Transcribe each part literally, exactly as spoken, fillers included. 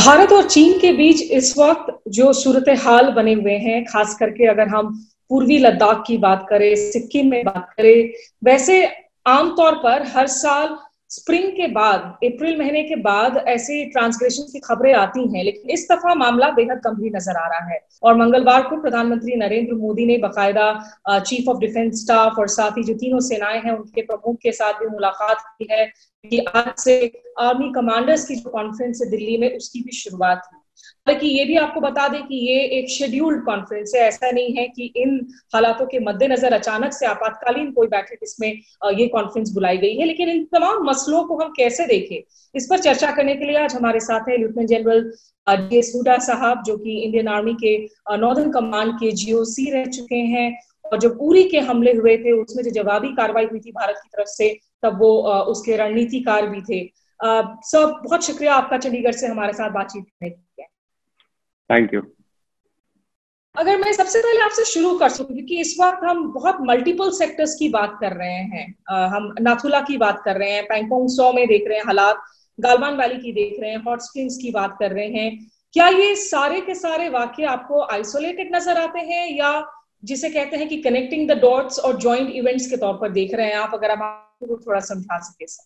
भारत और चीन के बीच इस वक्त जो सूरत हाल बने हुए हैं, खास करके अगर हम पूर्वी लद्दाख की बात करें, सिक्किम में बात करें, वैसे आमतौर पर हर साल स्प्रिंग के बाद, अप्रैल महीने के बाद ऐसी ट्रांसग्रेशन की खबरें आती हैं, लेकिन इस दफा मामला बेहद गंभीर नजर आ रहा है। और मंगलवार को प्रधानमंत्री नरेंद्र मोदी ने बकायदा चीफ ऑफ डिफेंस स्टाफ और साथ ही जो तीनों सेनाएं हैं उनके प्रमुख के साथ भी मुलाकात की है कि आज से आर्मी कमांडर्स की जो कॉन्फ्रेंस है दिल्ली में, उसकी भी शुरुआत हुई। हालांकि ये भी आपको बता दें कि ये एक शेड्यूल्ड कॉन्फ्रेंस है, ऐसा नहीं है कि इन हालातों के मद्देनजर अचानक से आपातकालीन कोई बैठक इसमें ये कॉन्फ्रेंस बुलाई गई है। लेकिन इन तमाम मसलों को हम कैसे देखें, इस पर चर्चा करने के लिए आज हमारे साथ है lieutenant general D S Hooda साहब, जो कि इंडियन आर्मी के नॉर्दर्न कमांड के जी ओ सी रह चुके हैं, और जो उरी के हमले हुए थे उसमें जो जवाबी कार्रवाई हुई थी भारत की तरफ से, तब वो उसके रणनीतिकार भी थे। सर, बहुत शुक्रिया आपका चंडीगढ़ से हमारे साथ बातचीत करने के लिए। Thank you. अगर मैं सबसे पहले आपसे शुरू कर सकूं, क्योंकि इस वक्त हम बहुत मल्टीपल सेक्टर्स की बात कर रहे हैं, आ, हम नाथुला की बात कर रहे हैं, पैंगोंग सो में देख रहे हैं हालात, गालवान वैली की देख रहे हैं, हॉट स्प्रिंग्स की बात कर रहे हैं। क्या ये सारे के सारे वाकये आपको आइसोलेटेड नजर आते हैं, या जिसे कहते हैं कि कनेक्टिंग द डॉट्स और जॉइंट इवेंट्स के तौर पर देख रहे हैं आप? अगर आप आपको थोड़ा समझा सके सर।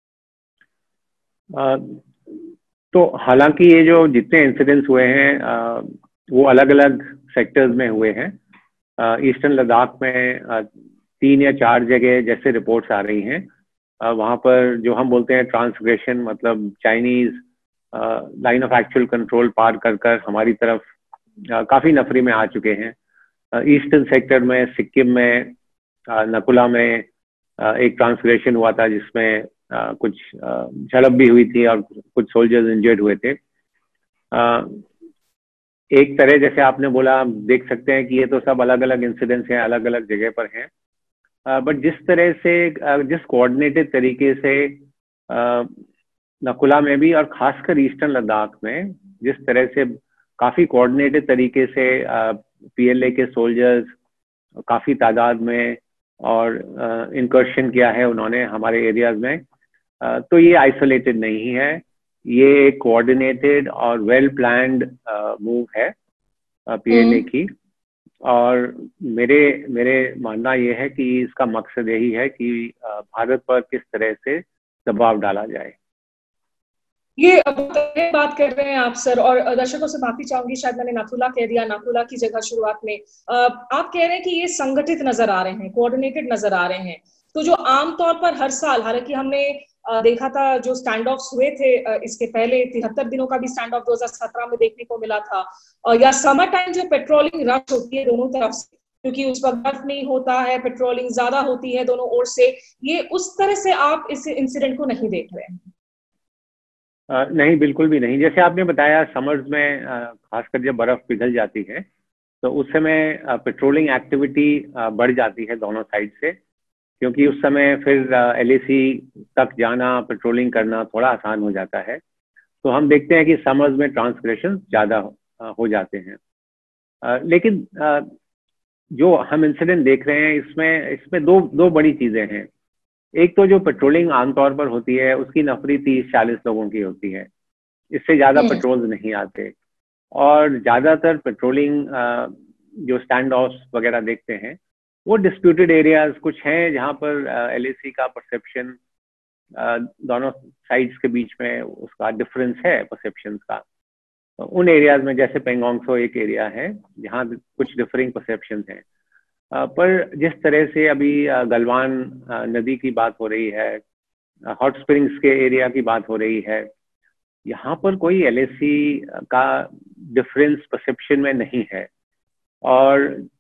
तो हालांकि ये जो जितने इंसिडेंट्स हुए हैं आ, वो अलग अलग सेक्टर्स में हुए हैं। ईस्टर्न लद्दाख में आ, तीन या चार जगह जैसे रिपोर्ट्स आ रही हैं, आ, वहाँ पर जो हम बोलते हैं ट्रांसग्रेशन, मतलब Chinese line of actual control पार कर कर हमारी तरफ आ, काफी नफरी में आ चुके हैं। ईस्टर्न सेक्टर में सिक्किम में आ, नकुला में आ, एक ट्रांसग्रेशन हुआ था जिसमें आ, कुछ झड़प भी हुई थी और कुछ सोल्जर्स इंजर्ड हुए थे। आ, एक तरह जैसे आपने बोला, हम देख सकते हैं कि ये तो सब अलग अलग इंसिडेंट्स हैं, अलग अलग जगह पर हैं, बट जिस तरह से जिस कोऑर्डिनेटेड तरीके से आ, नकुला में भी और खासकर ईस्टर्न लद्दाख में जिस तरह से काफी कोऑर्डिनेटेड तरीके से पीएलए के सोल्जर्स काफी तादाद में और इंकर्शन किया है उन्होंने हमारे एरियाज में, आ, तो ये आइसोलेटेड नहीं है, ये एक कोऑर्डिनेटेड और वेल प्लान्ड मूव है पीएलए की। और मेरे मेरे मानना ये है कि इसका मकसद यही है कि भारत पर किस तरह से दबाव डाला जाए। ये बात कर रहे हैं आप सर, और दर्शकों से माफी चाहूंगी, शायद मैंने नाथुला कह दिया, नाथुला की जगह शुरुआत में। आप कह रहे हैं कि ये संगठित नजर आ रहे हैं, कोऑर्डिनेटेड नजर आ रहे हैं। तो जो आमतौर पर हर साल, हालांकि हमने देखा था जो स्टैंड ऑफ्स हुए थे इसके पहले, तिहत्तर दिनों का भी स्टैंड ऑफ दो हज़ार सत्रह में देखने को मिला था, या समर टाइम जो पेट्रोलिंग रश होती है दोनों तरफ से, क्योंकि उस वक्त बर्फ नहीं होता है, पेट्रोलिंग ज्यादा होती है दोनों ओर से, ये उस तरह से आप इस इंसिडेंट को नहीं देख रहे हैं? Uh, नहीं, बिल्कुल भी नहीं। जैसे आपने बताया, समर्स में खासकर जब बर्फ पिघल जाती है तो उस समय पेट्रोलिंग एक्टिविटी बढ़ जाती है दोनों साइड से, क्योंकि उस समय फिर एलएसी तक जाना, पेट्रोलिंग करना थोड़ा आसान हो जाता है। तो हम देखते हैं कि समर्स में ट्रांसग्रेशन ज़्यादा हो जाते हैं। uh, लेकिन uh, जो हम इंसिडेंट देख रहे हैं इसमें इसमें दो दो बड़ी चीज़ें हैं। एक तो जो पेट्रोलिंग आमतौर पर होती है उसकी नफरी तीस चालीस लोगों की होती है, इससे ज़्यादा पेट्रोल्स नहीं आते। और ज़्यादातर पेट्रोलिंग जो स्टैंड ऑफ्स वगैरह देखते हैं वो डिस्प्यूटेड एरियाज कुछ हैं जहाँ पर एलएसी का परसेप्शन, दोनों साइड्स के बीच में उसका डिफरेंस है परसेप्शन का। तो उन एरियाज में जैसे पैंगोंग सो एक एरिया है जहाँ कुछ डिफरिंग परसेप्शन हैं। पर जिस तरह से अभी गलवान नदी की बात हो रही है, हॉट स्प्रिंग्स के एरिया की बात हो रही है, यहाँ पर कोई एलएसी का डिफरेंस परसेप्शन में नहीं है। और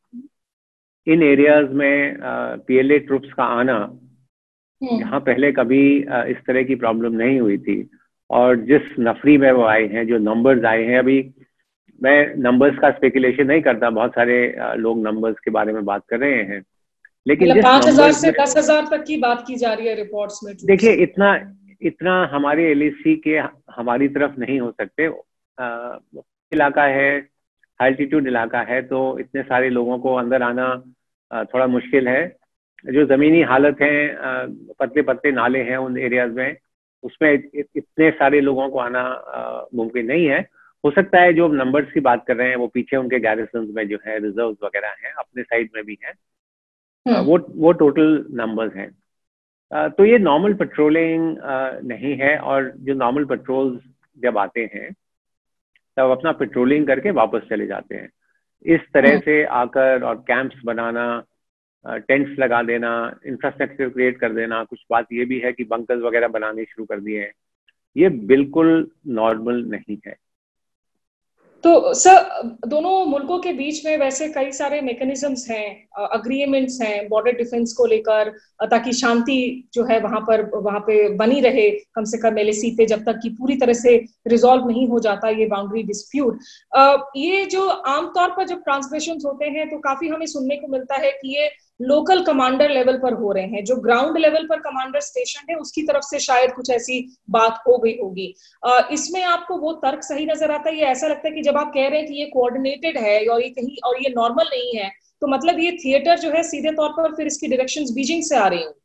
इन एरियाज में पीएलए ट्रुप्स का आना, जहाँ पहले कभी इस तरह की प्रॉब्लम नहीं हुई थी, और जिस नफरी में वो आए हैं, जो नंबर्स आए हैं, अभी मैं नंबर्स का स्पेकुलेशन नहीं करता, बहुत सारे लोग नंबर्स के बारे में बात कर रहे हैं, लेकिन पांच हजार से दस हजार तक की बात की जा रही है रिपोर्ट्स में। देखिए, इतना इतना हमारे एलएसी के हमारी तरफ नहीं हो सकते। आ, इलाका है, एल्टीट्यूड इलाका है, तो इतने सारे लोगों को अंदर आना आ, थोड़ा मुश्किल है। जो जमीनी हालत है, पतले पतले नाले हैं उन एरियाज में, उसमें इतने सारे लोगों को आना मुमकिन नहीं है। हो सकता है जो नंबर्स की बात कर रहे हैं वो पीछे उनके गैरिसन्स में जो है रिजर्व्स वगैरह हैं, अपने साइड में भी हैं, वो वो टोटल नंबर्स हैं। तो ये नॉर्मल पेट्रोलिंग नहीं है, और जो नॉर्मल पेट्रोल्स जब आते हैं तब अपना पेट्रोलिंग करके वापस चले जाते हैं। इस तरह से आकर और कैंप्स बनाना, टेंट्स लगा देना, इंफ्रास्ट्रक्चर क्रिएट कर देना, कुछ बात ये भी है कि बंकर्स वगैरह बनाने शुरू कर दिए हैं, ये बिल्कुल नॉर्मल नहीं है। तो सर, दोनों मुल्कों के बीच में वैसे कई सारे मैकेनिज्म्स हैं, अग्रीमेंट्स हैं बॉर्डर डिफेंस को लेकर, ताकि शांति जो है वहां पर वहां पे बनी रहे, कम से कम एलएसी पे, जब तक कि पूरी तरह से रिजॉल्व नहीं हो जाता ये बाउंड्री डिस्प्यूट। ये जो आमतौर पर जब ट्रांसलेशंस होते हैं तो काफी हमें सुनने को मिलता है कि ये लोकल कमांडर लेवल पर हो रहे हैं, जो ग्राउंड लेवल पर कमांडर स्टेशन है उसकी तरफ से शायद कुछ ऐसी बात हो गई होगी। इसमें आपको वो तर्क सही नजर आता है? ये ऐसा लगता है कि जब आप कह रहे हैं कि ये कोऑर्डिनेटेड है और ये कहीं और ये नॉर्मल नहीं है, तो मतलब ये थिएटर जो है सीधे तौर पर फिर इसकी डायरेक्शंस बीजिंग से आ रही हैं?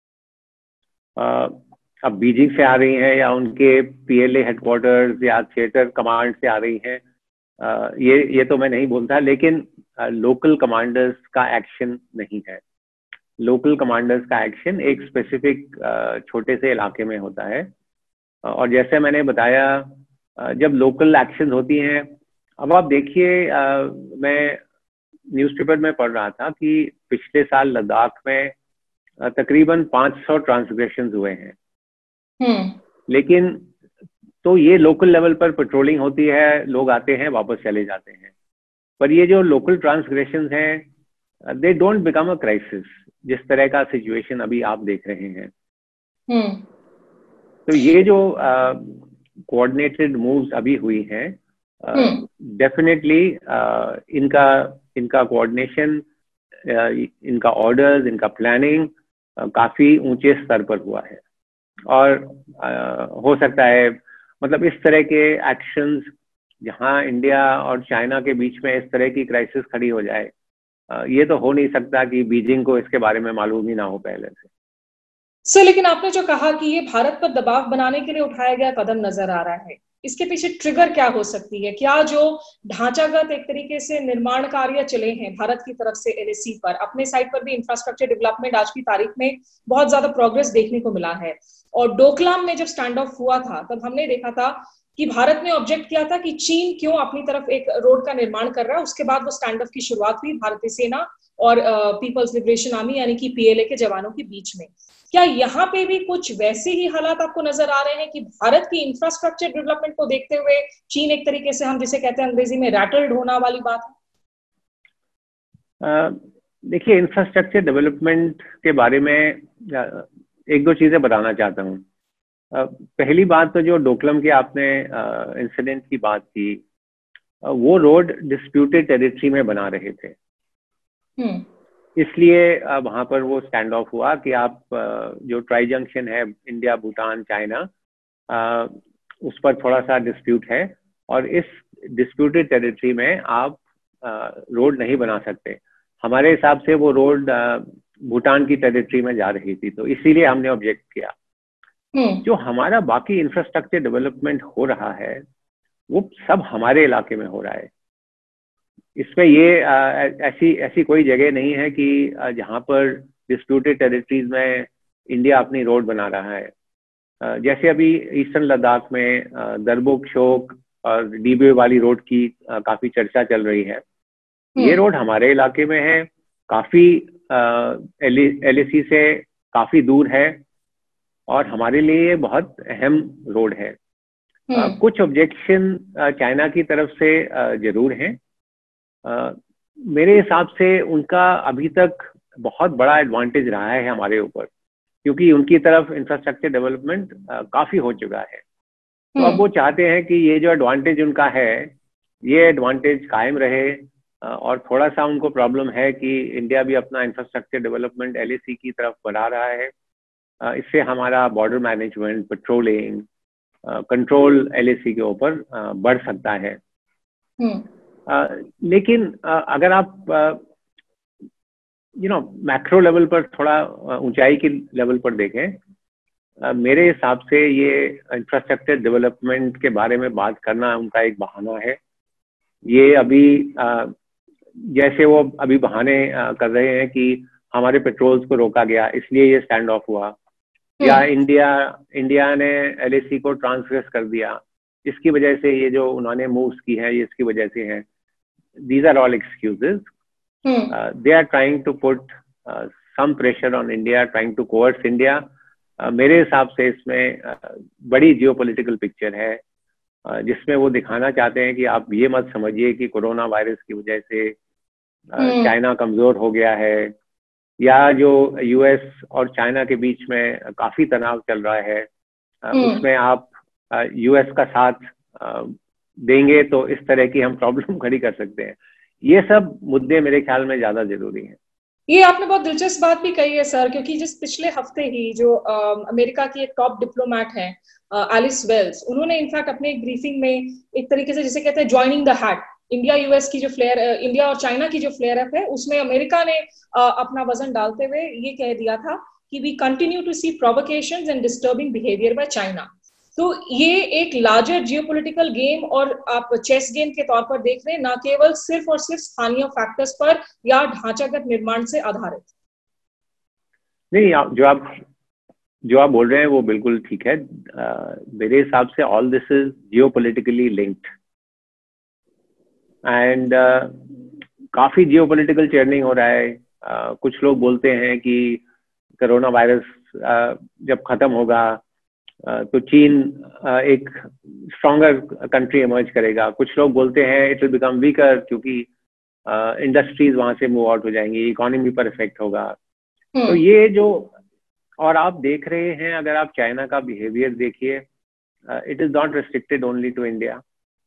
अब बीजिंग से आ रही हैं या उनके पीएलए हेडक्वार्टर्स या थिएटर कमांड से आ रही हैं, Uh, ये ये तो मैं नहीं बोलता, लेकिन लोकल uh, कमांडर्स का एक्शन नहीं है। लोकल कमांडर्स का एक्शन एक स्पेसिफिक uh, छोटे से इलाके में होता है, uh, और जैसे मैंने बताया, uh, जब लोकल एक्शन होती हैं, अब आप देखिए, uh, मैं न्यूज़पेपर में पढ़ रहा था कि पिछले साल लद्दाख में uh, तकरीबन पाँच सौ ट्रांसग्रेशन हुए हैं। हम्म लेकिन तो ये लोकल लेवल पर पेट्रोलिंग होती है, लोग आते हैं वापस चले जाते हैं, पर ये जो लोकल ट्रांसग्रेशंस हैं, they don't become a crisis, जिस तरह का सिचुएशन अभी आप देख रहे हैं। हम्म तो ये जो कोऑर्डिनेटेड uh, मूव्स अभी हुई हैं, डेफिनेटली uh, uh, इनका इनका कोऑर्डिनेशन, uh, इनका ऑर्डर्स, इनका प्लानिंग uh, काफी ऊंचे स्तर पर हुआ है। और uh, हो सकता है, मतलब इस तरह के एक्शंस जहां इंडिया और चाइना के बीच में इस तरह की क्राइसिस खड़ी हो जाए, ये तो हो नहीं सकता कि बीजिंग को इसके बारे में मालूम ही ना हो पहले से। सर, लेकिन आपने जो कहा कि ये भारत पर दबाव बनाने के लिए उठाया गया कदम नजर आ रहा है, इसके पीछे ट्रिगर क्या हो सकती है? क्या जो ढांचागत एक तरीके से निर्माण कार्य चले हैं भारत की तरफ से एलएसी पर, अपने साइड पर भी इंफ्रास्ट्रक्चर डेवलपमेंट आज की तारीख में बहुत ज्यादा प्रोग्रेस देखने को मिला है, और डोकलाम में जब स्टैंड ऑफ हुआ था तब हमने देखा था कि भारत ने ऑब्जेक्ट किया था कि चीन क्यों अपनी तरफ एक रोड का निर्माण कर रहा है। उसके बाद वो स्टैंड ऑफ की शुरुआत हुई भारतीय सेना और पीपल्स लिबरेशन आर्मी यानी कि पीएलए के जवानों के बीच में। क्या यहाँ पे भी कुछ वैसे ही हालात आपको नजर आ रहे हैं कि भारत की इंफ्रास्ट्रक्चर डेवलपमेंट को देखते हुए चीन एक तरीके से, हम जिसे कहते हैं अंग्रेजी में, रैटल्ड होना वाली बात है? देखिए, इंफ्रास्ट्रक्चर डेवलपमेंट के बारे में एक दो चीजें बताना चाहता हूँ। पहली बात तो जो डोकलाम के आपने इंसिडेंट की बात की, वो रोड डिस्प्यूटेड टेरिटरी में बना रहे थे, इसलिए वहां पर वो स्टैंड ऑफ हुआ कि आप जो ट्राई जंक्शन है इंडिया, भूटान, चाइना, उस पर थोड़ा सा डिस्प्यूट है, और इस डिस्प्यूटेड टेरिटरी में आप रोड नहीं बना सकते। हमारे हिसाब से वो रोड भूटान की टेरिटरी में जा रही थी, तो इसीलिए हमने ऑब्जेक्ट किया। जो हमारा बाकी इंफ्रास्ट्रक्चर डेवलपमेंट हो रहा है वो सब हमारे इलाके में हो रहा है। इसमें ये आ, ऐसी ऐसी कोई जगह नहीं है कि जहां पर डिस्प्यूटेड टेरिटरीज में इंडिया अपनी रोड बना रहा है। आ, जैसे अभी ईस्टर्न लद्दाख में दरबुक शोक और डीबे वाली रोड की आ, काफी चर्चा चल रही है। ये रोड हमारे इलाके में है, काफी एलएसी से काफी दूर है, और हमारे लिए बहुत अहम रोड है। आ, कुछ ऑब्जेक्शन चाइना की तरफ से आ, जरूर हैं। आ, मेरे हिसाब से उनका अभी तक बहुत बड़ा एडवांटेज रहा है हमारे ऊपर, क्योंकि उनकी तरफ इंफ्रास्ट्रक्चर डेवलपमेंट काफी हो चुका है। तो अब वो चाहते हैं कि ये जो एडवांटेज उनका है, ये एडवांटेज कायम रहे, और थोड़ा सा उनको प्रॉब्लम है कि इंडिया भी अपना इंफ्रास्ट्रक्चर डेवलपमेंट एलएसी की तरफ बढ़ा रहा है। इससे हमारा border management, patrolling, control LAC के ऊपर बढ़ सकता है। आ, लेकिन आ, अगर आप यू नो मैक्रो लेवल पर, थोड़ा ऊंचाई के लेवल पर देखें, uh, मेरे हिसाब से ये इंफ्रास्ट्रक्चर डेवलपमेंट के बारे में बात करना उनका एक बहाना है। ये अभी uh, जैसे वो अभी बहाने uh, कर रहे हैं कि हमारे पेट्रोल्स को रोका गया इसलिए ये स्टैंड ऑफ हुआ, या इंडिया इंडिया ने एलएसी को ट्रांसग्रेस कर दिया, इसकी वजह से ये जो उन्होंने मूव्स की है ये इसकी वजह से है। These are all excuses. Hmm. Uh, they are trying to put uh, some pressure on India, trying to coerce India. Uh, मेरे हिसाब से इसमें uh, बड़ी जियोपॉलिटिकल पिक्चर है, uh, जिसमें वो दिखाना चाहते हैं कि आप ये मत समझिए कि कोरोना वायरस की वजह से चाइना uh, hmm. कमजोर हो गया है, या जो यूएस और चाइना के बीच में काफी तनाव चल रहा है, uh, hmm. उसमें आप यूएस uh, का साथ uh, देंगे तो इस तरह की हम प्रॉब्लम खड़ी कर सकते हैं। ये सब मुद्दे मेरे ख्याल में ज्यादा जरूरी हैं। ये आपने बहुत दिलचस्प बात भी कही है सर, क्योंकि जिस पिछले हफ्ते ही जो आ, अमेरिका की एक टॉप डिप्लोमेट है एलिस वेल्स, उन्होंने इनफैक्ट अपने एक ब्रीफिंग में एक तरीके से जिसे कहते हैं joining the hat, India US की जो फ्लेयर इंडिया और चाइना की जो फ्लेयर अप है उसमें अमेरिका ने आ, अपना वजन डालते हुए ये कह दिया था कि we continue to see provocations and disturbing behaviour by China. तो ये एक लार्जर जियोपॉलिटिकल गेम और आप चेस गेम के तौर पर देख रहे हैं, ना केवल सिर्फ और सिर्फ स्थानीय फैक्टर्स पर या ढांचागत निर्माण से आधारित। नहीं, जो आप जो आप बोल रहे हैं वो बिल्कुल ठीक है। मेरे हिसाब से all this is geopolitically linked and काफी जियोपॉलिटिकल चर्निंग हो रहा है। uh, कुछ लोग बोलते हैं कि कोरोना वायरस uh, जब खत्म होगा तो चीन एक स्ट्रॉन्गर कंट्री इमर्ज करेगा। कुछ लोग बोलते हैं इट विल बिकम वीकर क्योंकि इंडस्ट्रीज वहां से मूव आउट हो जाएंगी, इकोनॉमी पर इफेक्ट होगा। hmm. तो ये जो और आप देख रहे हैं, अगर आप चाइना का बिहेवियर देखिए, it is not restricted only to India.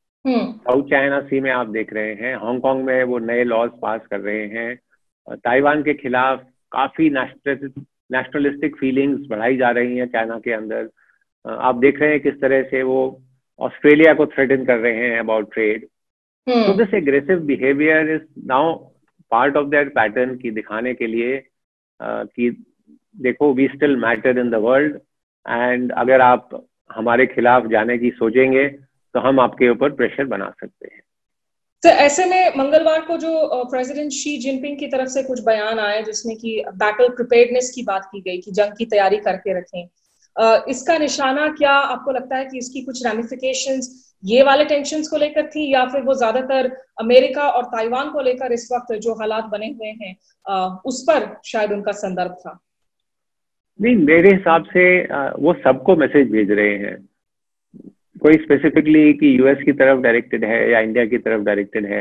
South China Sea में आप देख रहे हैं, हांगकांग में वो नए लॉज पास कर रहे हैं, ताइवान के खिलाफ काफी नेशनलिस्टिक फीलिंग्स बढ़ाई जा रही हैं चाइना के अंदर। आप देख रहे हैं किस तरह से वो ऑस्ट्रेलिया को थ्रेटन कर रहे हैं about trade. So this aggressive behaviour is now part of that pattern की दिखाने के लिए uh, कि देखो we still matter in the world, and अगर आप हमारे खिलाफ जाने की सोचेंगे तो हम आपके ऊपर प्रेशर बना सकते हैं। तो ऐसे में मंगलवार को जो प्रेसिडेंट शी जिनपिंग की तरफ से कुछ बयान आए जिसमें कि बैटल प्रिपेयर्डनेस की बात की गई कि जंग की तैयारी करके रखें, Uh, इसका निशाना क्या आपको लगता है कि इसकी कुछ रैमिफिकेशंस ये वाले टेंशन्स को लेकर थी, या फिर वो ज्यादातर अमेरिका और ताइवान को लेकर इस वक्त जो हालात बने हुए हैं uh, उस पर शायद उनका संदर्भ था? नहीं, मेरे हिसाब से uh, वो सबको मैसेज भेज रहे हैं, कोई स्पेसिफिकली कि यूएस की तरफ डायरेक्टेड है या इंडिया की तरफ डायरेक्टेड है।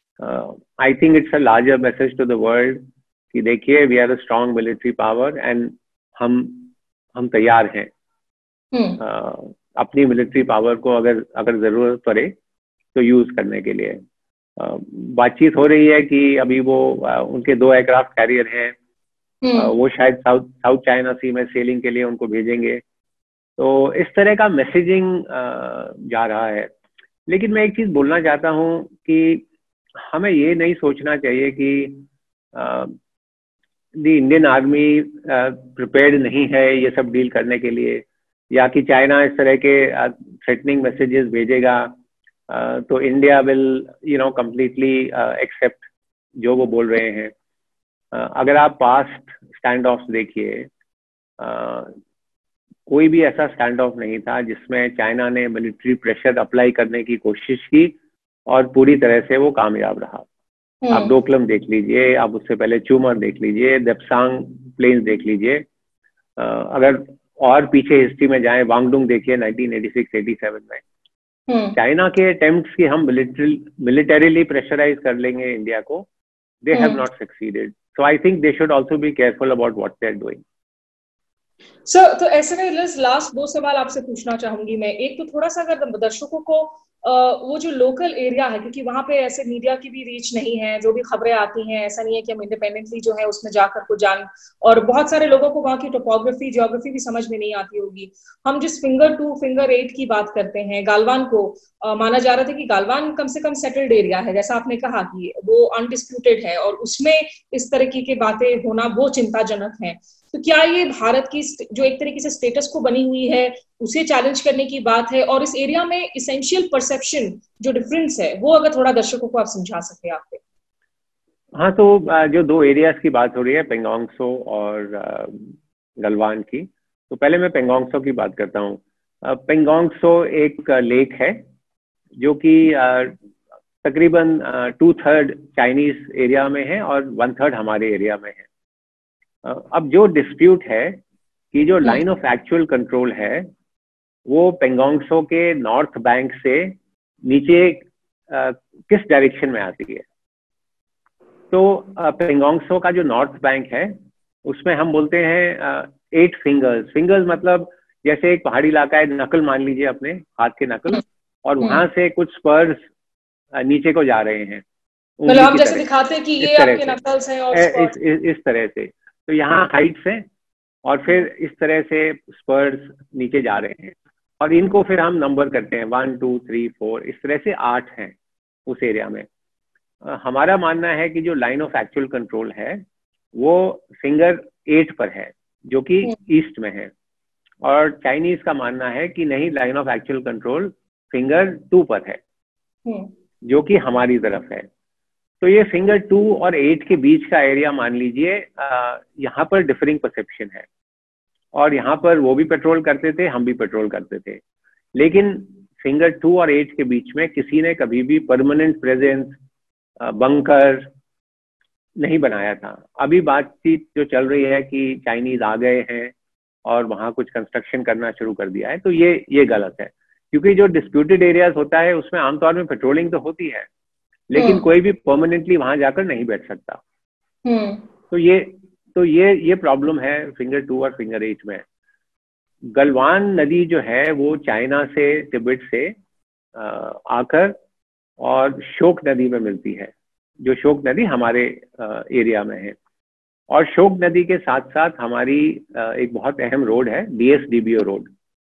I think it's a larger message to the world कि देखिए we are a strong military power and हम हम तैयार हैं hmm. uh, अपनी मिलिट्री पावर को अगर अगर जरूरत पड़े तो यूज करने के लिए। uh, बातचीत हो रही है कि अभी वो uh, उनके दो एयरक्राफ्ट कैरियर हैं, hmm. uh, वो शायद साउथ साउथ चाइना सी में सेलिंग के लिए उनको भेजेंगे। तो इस तरह का मैसेजिंग uh, जा रहा है। लेकिन मैं एक चीज बोलना चाहता हूँ कि हमें ये नहीं सोचना चाहिए कि uh, the Indian army prepared नहीं है ये सब डील करने के लिए, या कि चाइना इस तरह के थ्रेटनिंग मैसेजेस भेजेगा uh, तो India will you know completely accept जो वो बोल रहे हैं। uh, अगर आप पास्ट स्टैंड ऑफ देखिए, uh, कोई भी ऐसा स्टैंड ऑफ नहीं था जिसमें चाइना ने मिलिट्री प्रेशर अप्लाई करने की कोशिश की और पूरी तरह से वो कामयाब रहा। आप डोकलम देख लीजिए, आप उससे पहले चूमर देख लीजिए, देप्सांग प्लेन्स देख लीजिए, अगर और पीछे हिस्ट्री में जाएं, वांगडुंग देखिए nineteen eighty six eighty seven में। चाइना के अटेम्प्ट्स कि हम मिलिटरीली प्रेशराइज कर लेंगे इंडिया को, they have not succeeded. So I think they should also be careful about what they are doing. Sir, तो ऐसे में लास्ट दो सवाल आपसे पूछना चाहूंगी मैं। एक तो थोड़ा सा अगर दर्शकों को Uh, वो जो लोकल एरिया है, क्योंकि वहां पे ऐसे मीडिया की भी रीच नहीं है, जो भी खबरें आती हैं ऐसा नहीं है कि हम इंडिपेंडेंटली जो है उसमें जाकर को जान, और बहुत सारे लोगों को वहां की टोपोग्राफी जियोग्राफी भी समझ में नहीं आती होगी। हम जिस फिंगर टू फिंगर एट की बात करते हैं, गालवान को uh, माना जा रहा था कि गालवान कम से कम सेटल्ड एरिया है, जैसा आपने कहा कि वो अनडिस्प्यूटेड है और उसमें इस तरह की बातें होना वो चिंताजनक है। तो क्या ये भारत की जो एक तरीके से स्टेटस को बनी हुई है उसे चैलेंज करने की बात है? और इस एरिया में इसेंशियल परसेप्शन जो डिफरेंस है वो अगर थोड़ा दर्शकों को आप समझा सके आपके। हाँ, तो जो दो एरियाज की बात हो रही है, पेंगोंग त्सो और गलवान की, तो पहले मैं पेंगोंग त्सो की बात करता हूँ। पेंगोंग त्सो एक लेक है जो कि तकरीबन टू थर्ड चाइनीज एरिया में है और वन थर्ड हमारे एरिया में है। अब जो डिस्प्यूट है कि जो लाइन ऑफ एक्चुअल कंट्रोल है वो पेंगोंग त्सो के नॉर्थ बैंक से नीचे आ, किस डायरेक्शन में आती है। तो पेंगोंग त्सो का जो नॉर्थ बैंक है उसमें हम बोलते हैं एट फिंगर्स। फिंगर्स मतलब जैसे एक पहाड़ी इलाका है, नकल मान लीजिए अपने हाथ के नकल, और वहां से कुछ स्पर्स नीचे को जा रहे हैं, मतलब हम जैसे दिखाते हैं कि ये आपके नकल्स हैं और इस, इस, इस तरह से। तो यहाँ हाइट्स है और फिर इस तरह से स्पर्स नीचे जा रहे हैं और इनको फिर हम नंबर करते हैं, वन टू थ्री फोर, इस तरह से आठ हैं उस एरिया में। आ, हमारा मानना है कि जो लाइन ऑफ एक्चुअल कंट्रोल है वो फिंगर एट पर है जो कि ईस्ट में है, और चाइनीज का मानना है कि नहीं, line of actual control finger two पर है जो कि हमारी तरफ है। तो ये फिंगर टू और एट के बीच का एरिया मान लीजिए, यहाँ पर डिफरिंग परसेप्शन है, और यहाँ पर वो भी पेट्रोल करते थे, हम भी पेट्रोल करते थे, लेकिन फिंगर टू और एट के बीच में किसी ने कभी भी परमानेंट प्रेजेंस, बंकर नहीं बनाया था। अभी बातचीत जो चल रही है कि चाइनीज आ गए हैं और वहाँ कुछ कंस्ट्रक्शन करना शुरू कर दिया है, तो ये ये गलत है, क्योंकि जो डिस्प्यूटेड एरियाज होता है उसमें आमतौर में पेट्रोलिंग तो होती है, लेकिन कोई भी परमानेंटली वहां जाकर नहीं बैठ सकता। तो ये तो ये ये प्रॉब्लम है फिंगर टू और फिंगर एट में। गलवान नदी जो है वो चाइना से, तिब्बत से आकर और शोक नदी में मिलती है, जो शोक नदी हमारे एरिया में है। और शोक नदी के साथ साथ हमारी एक बहुत अहम रोड है, D S D B O road.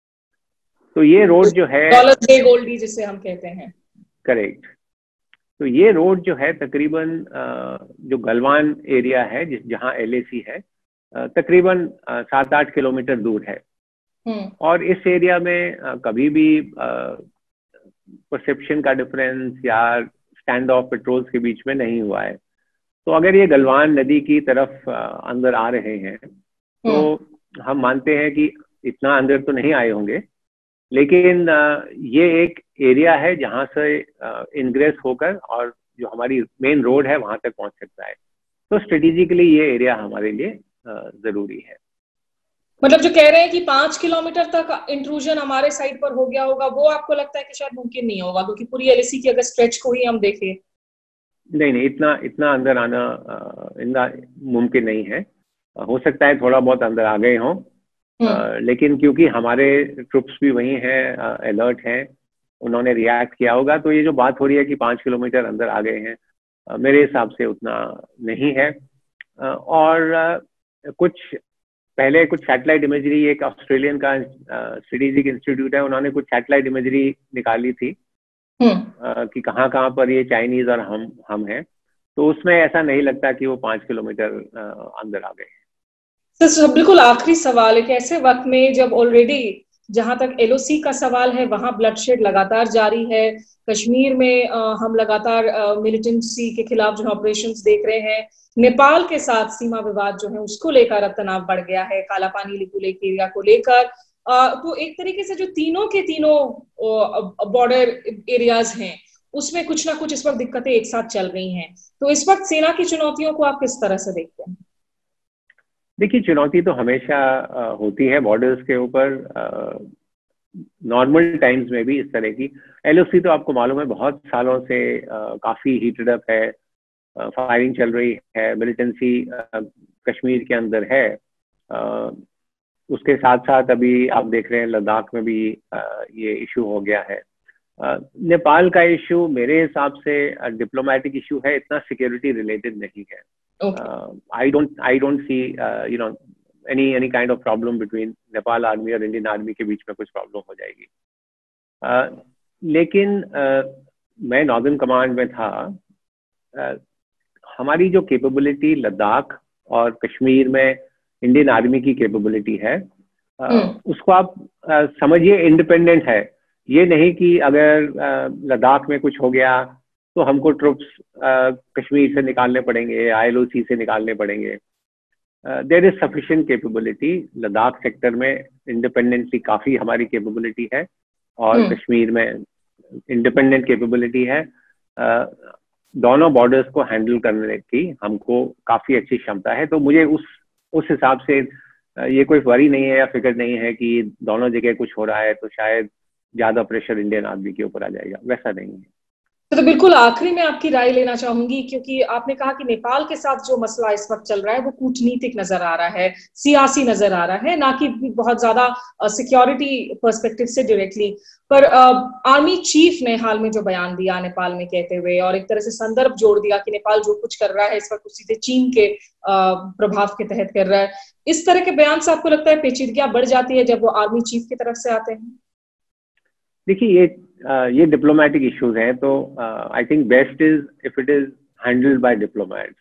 तो ये रोड जो है, गोल्डी जिसे हम कहते हैं, करेक्ट। तो ये रोड जो है तकरीबन जो गलवान एरिया है जिस जहाँ एल ए सी है, तकरीबन सात आठ किलोमीटर दूर है। और इस एरिया में कभी भी परसेप्शन का डिफरेंस या स्टैंड ऑफ पेट्रोल्स के बीच में नहीं हुआ है। तो अगर ये गलवान नदी की तरफ अंदर आ रहे हैं तो हम मानते हैं कि इतना अंदर तो नहीं आए होंगे, लेकिन ये एक एरिया है जहां से इनग्रेस होकर और जो हमारी मेन रोड है वहां तक पहुंच सकता है। तो स्ट्रेटेजिकली ये एरिया हमारे लिए जरूरी है। मतलब जो कह रहे हैं कि पांच किलोमीटर तक इंट्रूजन हमारे साइड पर हो गया होगा, वो आपको लगता है कि शायद मुमकिन नहीं होगा, क्योंकि पूरी एल ए सी की अगर स्ट्रेच को ही हम देखें? नहीं नहीं, इतना इतना अंदर आना इतना मुमकिन नहीं है। हो सकता है थोड़ा बहुत अंदर आ गए हों, लेकिन क्योंकि हमारे ट्रुप्स भी वहीं हैं, अलर्ट हैं, उन्होंने रिएक्ट किया होगा। तो ये जो बात हो रही है कि पाँच किलोमीटर अंदर आ गए हैं, मेरे हिसाब से उतना नहीं है। और कुछ पहले कुछ सैटेलाइट इमेजरी, एक ऑस्ट्रेलियन का स्ट्रेटेजिक इंस्टीट्यूट है, उन्होंने कुछ सैटेलाइट इमेजरी निकाली थी कि कहाँ कहाँ पर ये चाइनीज और हम हम हैं, तो उसमें ऐसा नहीं लगता कि वो पाँच किलोमीटर अंदर आ गए। सर बिल्कुल आखिरी सवाल, एक ऐसे वक्त में जब ऑलरेडी जहां तक एल ओ सी का सवाल है वहां ब्लडशेड लगातार जारी है, कश्मीर में आ, हम लगातार मिलिटेंसी के खिलाफ जो ऑपरेशंस देख रहे हैं, नेपाल के साथ सीमा विवाद जो है उसको लेकर तनाव बढ़ गया है, काला पानी लिपू लेक एरिया को लेकर, तो एक तरीके से जो तीनों के तीनों बॉर्डर एरियाज हैं उसमें कुछ ना कुछ इस वक्त दिक्कतें एक साथ चल रही हैं। तो इस वक्त सेना की चुनौतियों को आप किस तरह से देखते हैं? देखिए, चुनौती तो हमेशा होती है बॉर्डर्स के ऊपर, नॉर्मल टाइम्स में भी इस तरह की। एल ओ सी तो आपको मालूम है बहुत सालों से काफी हीटेड अप है, फायरिंग चल रही है, मिलिटेंसी कश्मीर के अंदर है। उसके साथ साथ अभी आप देख रहे हैं लद्दाख में भी ये इशू हो गया है। नेपाल का इशू मेरे हिसाब से डिप्लोमेटिक इशू है, इतना सिक्योरिटी रिलेटेड नहीं है। I don't I don't see you know any any kind of problem between Nepal army और इंडियन आर्मी के बीच में कुछ प्रॉब्लम हो जाएगी। uh, लेकिन uh, मैं नॉर्दर्न कमांड में था, uh, हमारी जो कैपेबिलिटी लद्दाख और कश्मीर में इंडियन आर्मी की कैपेबिलिटी है, उसको आप समझिए इंडिपेंडेंट है। ये नहीं कि अगर लद्दाख में कुछ हो गया तो हमको ट्रुप्स कश्मीर से निकालने पड़ेंगे, आई एल ओ सी से निकालने पड़ेंगे। There is sufficient capability. Ladakh sector में इंडिपेंडेंटली काफ़ी हमारी कैपेबिलिटी है और कश्मीर में इंडिपेंडेंट कैपेबिलिटी है। uh, दोनों बॉर्डर्स को हैंडल करने की हमको काफ़ी अच्छी क्षमता है। तो मुझे उस उस हिसाब से ये कोई वरी नहीं है या फिक्र नहीं है कि दोनों जगह कुछ हो रहा है तो शायद ज़्यादा प्रेशर इंडियन आर्मी के ऊपर आ जाएगा, वैसा नहीं है। तो बिल्कुल आखिरी में आपकी राय लेना चाहूंगी, क्योंकि आपने कहा कि नेपाल के साथ जो मसला इस वक्त चल रहा है वो कूटनीतिक नजर आ रहा है, सियासी नजर आ रहा है, ना कि बहुत ज्यादा सिक्योरिटी पर्सपेक्टिव से डायरेक्टली। पर आर्मी चीफ ने हाल में जो बयान दिया नेपाल में कहते हुए, और एक तरह से संदर्भ जोड़ दिया कि नेपाल जो कुछ कर रहा है इस वक्त वो सीधे चीन के प्रभाव के तहत कर रहा है, इस तरह के बयान से आपको लगता है पेचीदगियां बढ़ जाती है जब वो आर्मी चीफ की तरफ से आते हैं? देखिए, ये Uh, ये डिप्लोमेटिक इश्यूज हैं, तो I think best is if it is handled by diplomats.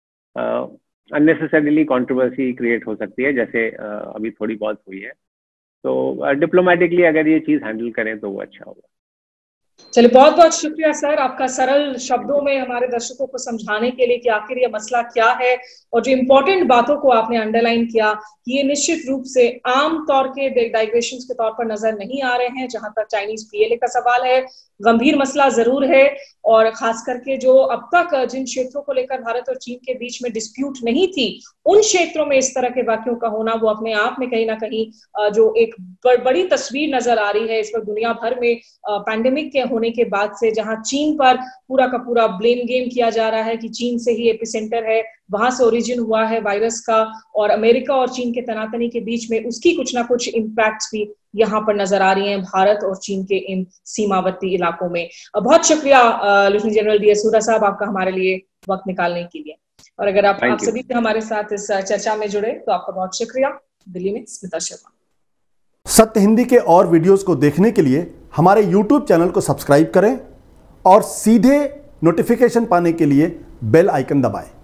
Unnecessarily controversy create हो सकती है, जैसे uh, अभी थोड़ी बहुत हुई है। तो डिप्लोमेटिकली uh, अगर ये चीज हैंडल करें तो वो अच्छा होगा। चलिए, बहुत बहुत शुक्रिया सर, आपका सरल शब्दों में हमारे दर्शकों को समझाने के लिए कि आखिर ये मसला क्या है, और जो इम्पोर्टेंट बातों को आपने अंडरलाइन किया कि ये निश्चित रूप से आम तौर के डाइग्रेशंस के तौर पर नजर नहीं आ रहे हैं। जहां तक चाइनीज पी एल ए का सवाल है, गंभीर मसला जरूर है, और खास करके जो अब तक जिन क्षेत्रों को लेकर भारत और चीन के बीच में डिस्प्यूट नहीं थी, उन क्षेत्रों में इस तरह के वाक्यों का होना वो अपने आप में कहीं ना कहीं जो एक बड़ी तस्वीर नजर आ रही है इस वक्त दुनिया भर में पैंडेमिक के होने के बाद से, जहां चीन पर पूरा का पूरा ब्लेम गेम किया जा रहा है कि चीन से ही एपिसेंटर है, वहां से ओरिजिन हुआ है वायरस का, और अमेरिका और चीन के तनातनी के बीच में उसकी कुछ ना कुछ इम्पैक्ट्स भी यहाँ पर नजर आ रही हैं भारत और चीन के इन सीमावर्ती इलाकों में। बहुत शुक्रिया lieutenant general D S Hooda साहब, आपका हमारे लिए वक्त निकालने के लिए। और अगर आप आप सभी हमारे साथ इस चर्चा में जुड़े तो आपका बहुत शुक्रिया। दिल्ली में स्मिता शर्मा। सत्य हिंदी के और वीडियोस को देखने के लिए हमारे यूट्यूब चैनल को सब्सक्राइब करें और सीधे नोटिफिकेशन पाने के लिए बेल आइकन दबाएं।